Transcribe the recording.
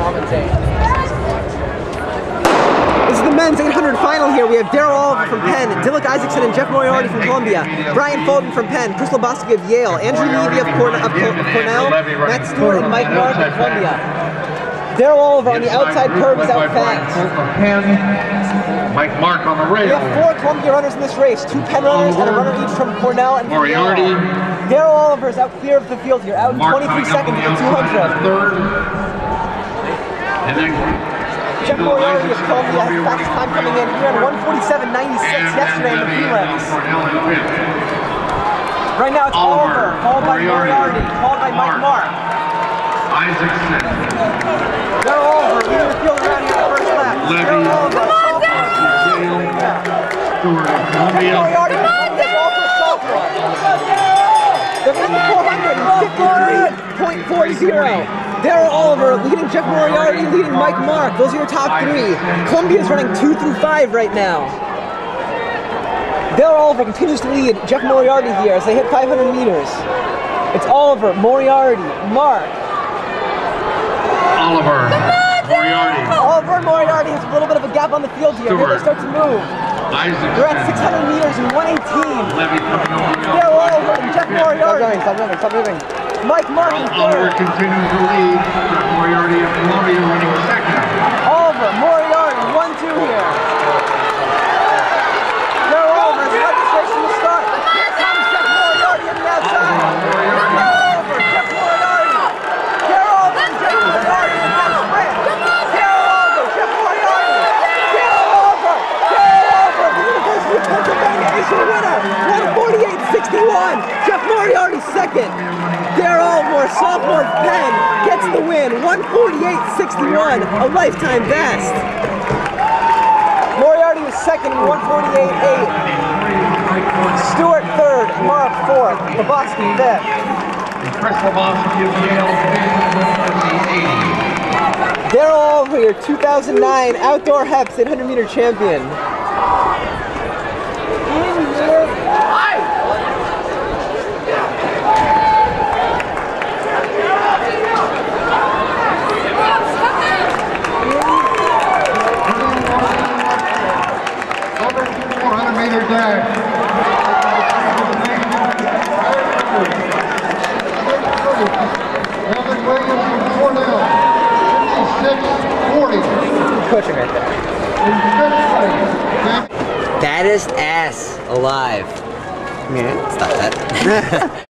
commentate. This is the men's 800 final here. We have Darryll from Penn, Dylan Isaacson and Jeff Moriarty from Columbia, Brian Fulton from Penn, Chris Labosky of Yale, Andrew Levy of Cornell, Matt Stewart and Mike Mark of Columbia. Darryll Oliver on the outside curve is out fast. Mike Mark on the rail. We have 4 Columbia runners in this race, 2 Penn runners and a runner each from Cornell and Moriarty. Darryll Oliver is out clear of the field here, out in 23 seconds at the 200. Third. And then Jeff Moriarty of Columbia has fastest time coming in. He ran 1:47.96 yesterday in the prelims. Right now it's Oliver, followed by Moriarty, followed by Mike Mark. Isaacson. Darryll Oliver leading the field around here at first lap. Darryll Oliver, Yale. Stewart of Columbia. Moriarty is also a sophomore. They're in the 400, 53.40. Darryll Oliver leading Jeff Moriarty, leading Mike Mark. Those are your top 3. Columbia is running 2 through 5 right now. Darryll Oliver continues to lead Jeff Moriarty here as they hit 500 meters. It's Oliver, Moriarty, Mark. Oliver, Moriarty. Oliver and Moriarty has a little bit of a gap on the field here. Here they start to move. They're at 600 meters in 1:18. Darryll Oliver and Jeff Moriarty. Stop moving. Mike Mark in Oliver third. continues to lead. Jeff Moriarty of Columbia running second. Oliver, Moriarty, 1-2 here. Darryll Oliver has led this race from the start. Here comes Jeff Moriarty on the outside. Darryll Oliver, Jeff Moriarty. Darryll Oliver and Jeff Moriarty in that sprint. Darryll Oliver, Jeff Moriarty. Darryll Oliver. The University of Pennsylvania is your winner. 1:48.61. Jeff Moriarty second. Darryll Oliver, sophomore Penn, gets the win. 1:48.61, a lifetime best. Moriarty was second in 1:48.8. Stewart third, Mark fourth, Labosky fifth. Chris Labosky of Yale finished 80. Darryll Oliver, your 2009 outdoor Heps 800 meter champion. Coaching right there. Baddest ass alive. Yeah. Stop that.